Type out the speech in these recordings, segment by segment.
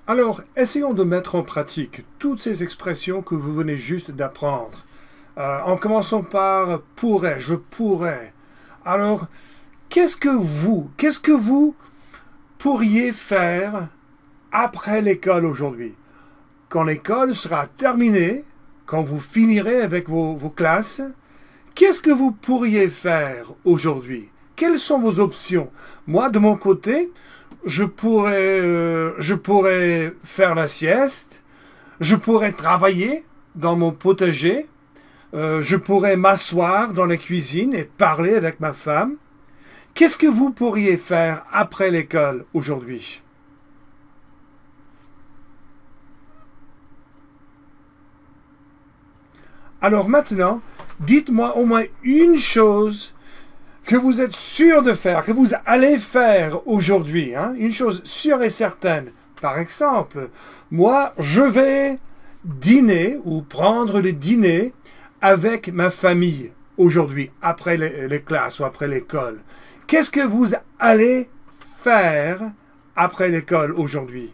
Alors, essayons de mettre en pratique toutes ces expressions que vous venez juste d'apprendre. En commençant par pourrais, je pourrais. Alors, qu'est-ce que vous pourriez faire après l'école aujourd'hui? Quand l'école sera terminée, quand vous finirez avec vos classes, qu'est-ce que vous pourriez faire aujourd'hui? Quelles sont vos options? Moi, de mon côté, je pourrais faire la sieste, je pourrais travailler dans mon potager, je pourrais m'asseoir dans la cuisine et parler avec ma femme. Qu'est-ce que vous pourriez faire après l'école aujourd'hui? Alors maintenant, dites-moi au moins une chose que vous êtes sûr de faire, que vous allez faire aujourd'hui, hein? Une chose sûre et certaine. Par exemple, moi, je vais dîner ou prendre le dîner avec ma famille aujourd'hui, après les classes ou après l'école. Qu'est-ce que vous allez faire après l'école aujourd'hui?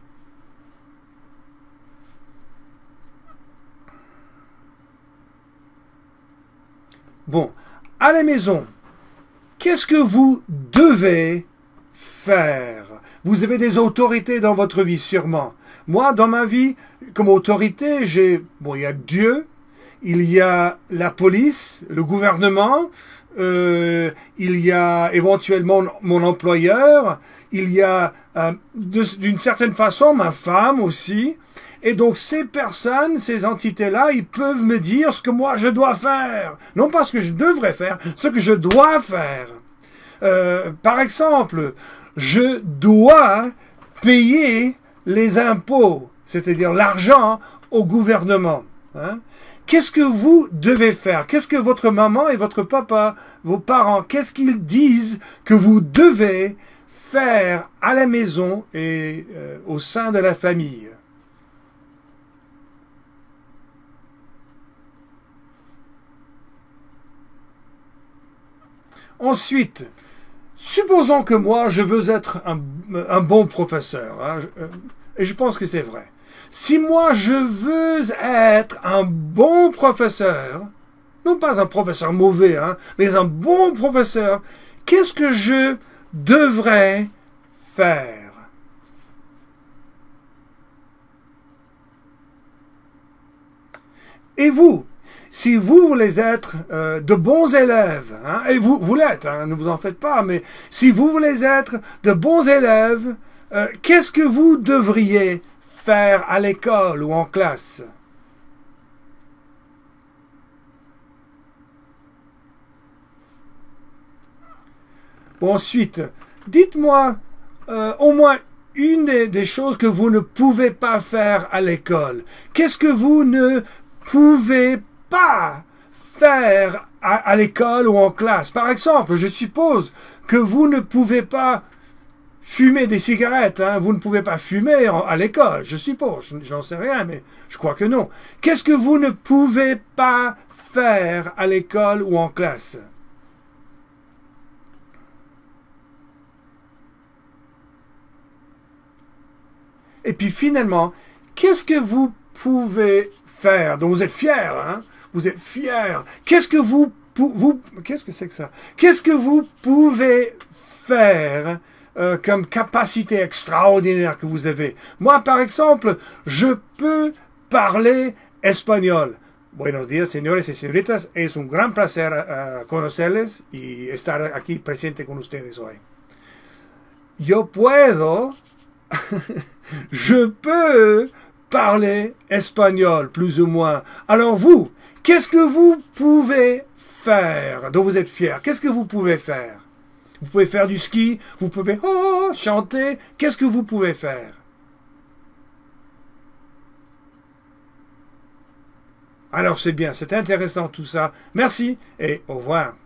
Bon, à la maison, qu'est-ce que vous devez faire? Vous avez des autorités dans votre vie, sûrement. Moi, dans ma vie, comme autorité, il y a Dieu, il y a la police, le gouvernement, il y a éventuellement mon employeur, il y a d'une certaine façon ma femme aussi. Et donc ces personnes, ces entités-là, ils peuvent me dire ce que moi je dois faire. Non pas ce que je devrais faire, ce que je dois faire. Par exemple, je dois payer les impôts, c'est-à-dire l'argent au gouvernement. Hein? Qu'est-ce que vous devez faire? Qu'est-ce que votre maman et votre papa, vos parents, qu'est-ce qu'ils disent que vous devez faire à la maison et au sein de la famille? Ensuite, supposons que moi, je veux être un bon professeur, hein, et je pense que c'est vrai. Si moi, je veux être un bon professeur, non pas un professeur mauvais, hein, mais un bon professeur, qu'est-ce que je devrais faire? Et vous? Si vous voulez être de bons élèves, hein, et vous l'êtes, hein, ne vous en faites pas, mais si vous voulez être de bons élèves, qu'est-ce que vous devriez faire à l'école ou en classe? Bon, ensuite, dites-moi au moins une des choses que vous ne pouvez pas faire à l'école. Qu'est-ce que vous ne pouvez pas faire à l'école ou en classe? Par exemple, je suppose que vous ne pouvez pas fumer des cigarettes. Hein? Vous ne pouvez pas fumer à l'école, je suppose. J'en sais rien, mais je crois que non. Qu'est-ce que vous ne pouvez pas faire à l'école ou en classe? Et puis finalement, qu'est-ce que vous pouvez faire dont vous êtes fier, hein? Vous êtes fier. Qu'est-ce que qu'est-ce que c'est que ça? Qu'est-ce que vous pouvez faire comme capacité extraordinaire que vous avez? Moi, par exemple, je peux parler espagnol. Buenos días, señores y señoritas. Es un gran placer conocerles y estar aquí presente con ustedes hoy. Yo puedo, je peux parler espagnol, plus ou moins. Alors vous, qu'est-ce que vous pouvez faire dont vous êtes fier? Qu'est-ce que vous pouvez faire? Vous pouvez faire du ski, vous pouvez chanter. Qu'est-ce que vous pouvez faire? Alors c'est bien, c'est intéressant tout ça. Merci et au revoir.